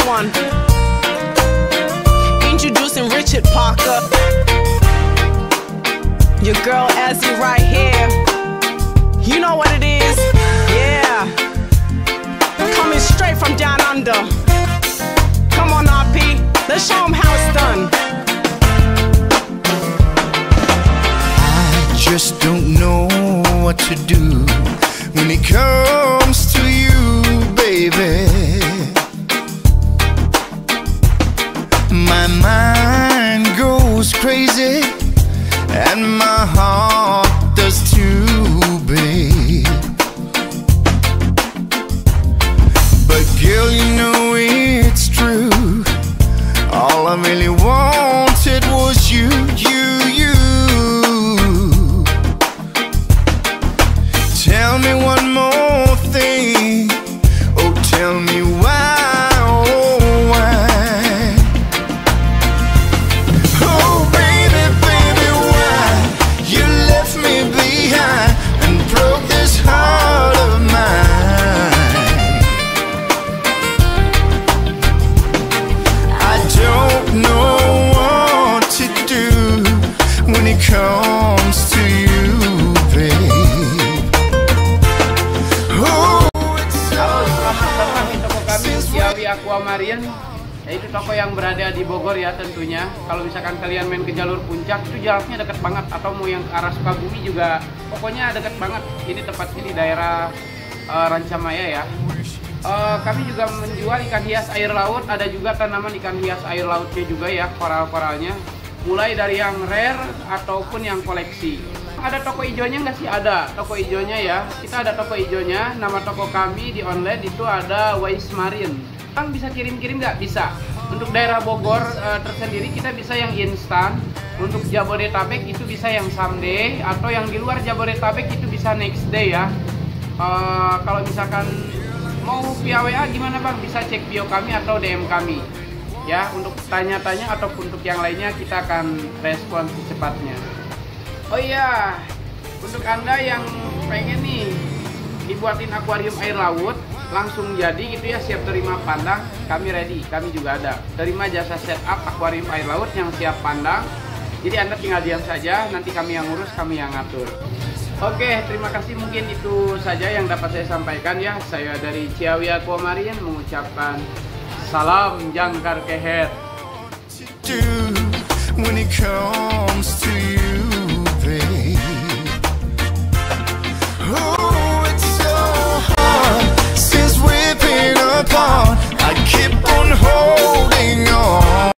one. Introducing Richard Parker. Your girl Azzy right here. You know what it is? Yeah. Coming straight from down under. Come on, RP. Let's show them how it's done. I just don't know what to do when it comes to you, baby. My mind goes crazy and my heart does too, babe. But girl, you know it's true. All I really wanted was you. Tell me one more thing. Oh, tell me why, oh, why? Oh, baby, baby, why you left me behind and broke this heart of mine? I don't know what to do when it comes to you, babe. Ciawi Aquamarine, yaitu toko yang berada di Bogor ya tentunya. Kalau misalkan kalian main ke jalur puncak itu jaraknya dekat banget, atau mau yang ke arah Sukabumi juga pokoknya dekat banget. Ini tepatnya di daerah Rancamaya ya. Kami juga menjual ikan hias air laut, ada juga tanaman ikan hias air lautnya juga ya, koral-koralnya. Mulai dari yang rare ataupun yang koleksi. Ada toko hijaunya nggak sih? Ada toko hijaunya ya. Kita ada toko hijaunya. Nama toko kami di online itu ada Wise Marine. Bang bisa kirim-kirim nggak? Bisa. Untuk daerah Bogor tersendiri kita bisa yang instan. Untuk Jabodetabek itu bisa yang someday, atau yang di luar Jabodetabek itu bisa next day ya. Kalau misalkan mau via WA gimana bang? Bisa cek bio kami atau DM kami. Ya, untuk tanya-tanya ataupun untuk yang lainnya kita akan respon secepatnya. Oh iya, untuk Anda yang pengen nih dibuatin akuarium air laut langsung jadi gitu ya, siap terima pandang, kami ready, kami juga ada. Terima jasa setup akuarium air laut yang siap pandang. Jadi Anda tinggal diam saja, nanti kami yang ngurus, kami yang ngatur. Oke, terima kasih, mungkin itu saja yang dapat saya sampaikan ya. Saya dari Ciawi Aquamarine mengucapkan salam jangkar keher. When it comes